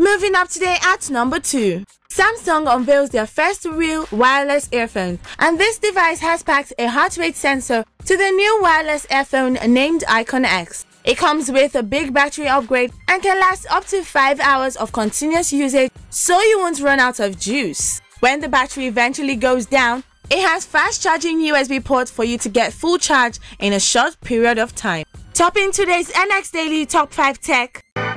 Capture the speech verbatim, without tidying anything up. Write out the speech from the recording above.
Moving up today at number two. Samsung unveils their first real wireless earphone, and this device has packed a heart rate sensor to the new wireless earphone named Icon X. It comes with a big battery upgrade and can last up to five hours of continuous usage, so you won't run out of juice. When the battery eventually goes down, it has fast charging U S B port for you to get full charge in a short period of time. Topping today's N X Daily Top five Tech.